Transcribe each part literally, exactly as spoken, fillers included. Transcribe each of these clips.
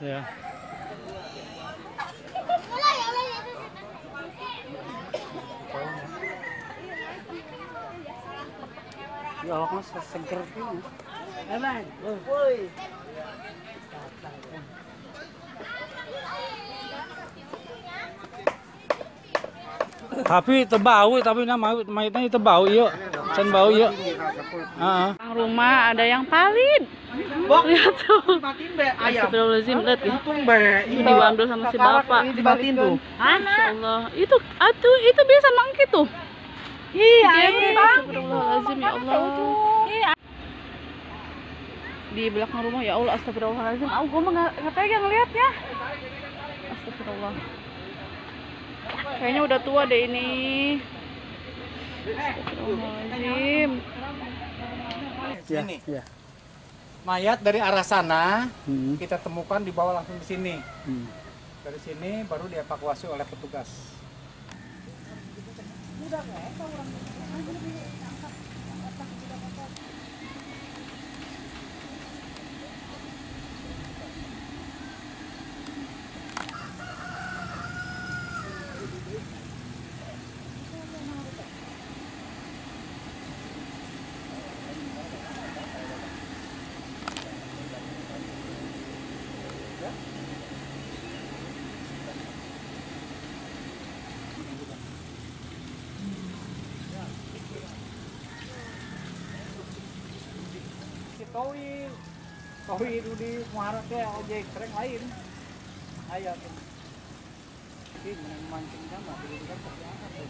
Ya. Ya awak mas seger tuh. Aman. Woi. Tapi tebau, tapi nama mayatnya itu bau yuk. Can bau yuk. Heeh. Rumah ada yang palit. Lihat tuh. Astagfirullahaladzim, lihat ya. Ini diambil sama si bapak. Dibatin tuh. Masya Allah. Itu, itu, itu biasa mangkit tuh. Iya, astagfirullahaladzim ya Allah. Di belakang rumah ya Allah, astagfirullahaladzim. Aku gue mah nggak pegang lihatnya. Astagfirullah. Kayaknya udah tua deh ini. Astagfirullahaladzim. Sini. Ya. Mayat dari arah sana Hmm. kita temukan dibawa langsung di sini. Hmm. Dari sini baru dievakuasi oleh petugas. Towi, towi itu di muharap ya ojek sering lain. Ayat ini mancing sama, jadi kan seperti apa tuh?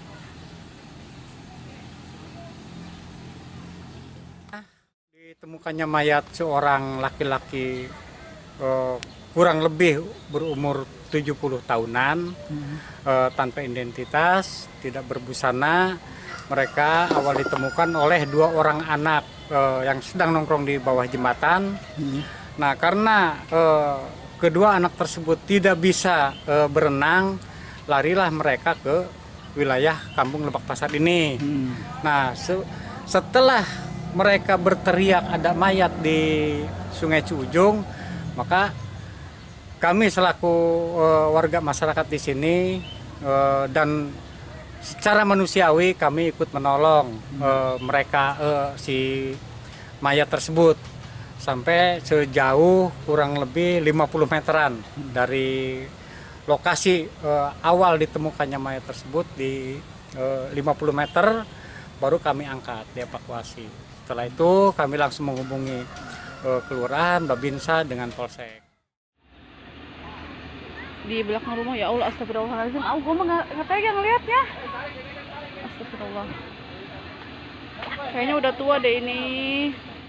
Ditemukannya mayat seorang laki-laki eh, kurang lebih berumur tujuh puluh tahunan, Hmm. eh, tanpa identitas, tidak berbusana. Mereka awal ditemukan oleh dua orang anak eh, yang sedang nongkrong di bawah jembatan. Hmm. Nah, karena eh, kedua anak tersebut tidak bisa eh, berenang, larilah mereka ke wilayah Kampung Lebak Pasar ini. Hmm. Nah, se- setelah mereka berteriak ada mayat di Sungai Ciujung, maka kami selaku eh, warga masyarakat di sini eh, dan secara manusiawi kami ikut menolong eh, mereka eh, si mayat tersebut sampai sejauh kurang lebih lima puluh meteran dari lokasi eh, awal ditemukannya mayat tersebut di eh, lima puluh meter baru kami angkat dievakuasi. Setelah itu kami langsung menghubungi eh, kelurahan, Babinsa dengan Polsek. Di belakang rumah ya Allah, astagfirullahaladzim. Aku gue mah nggak pegang lihatnya. Astagfirullah. Kayaknya udah tua deh ini.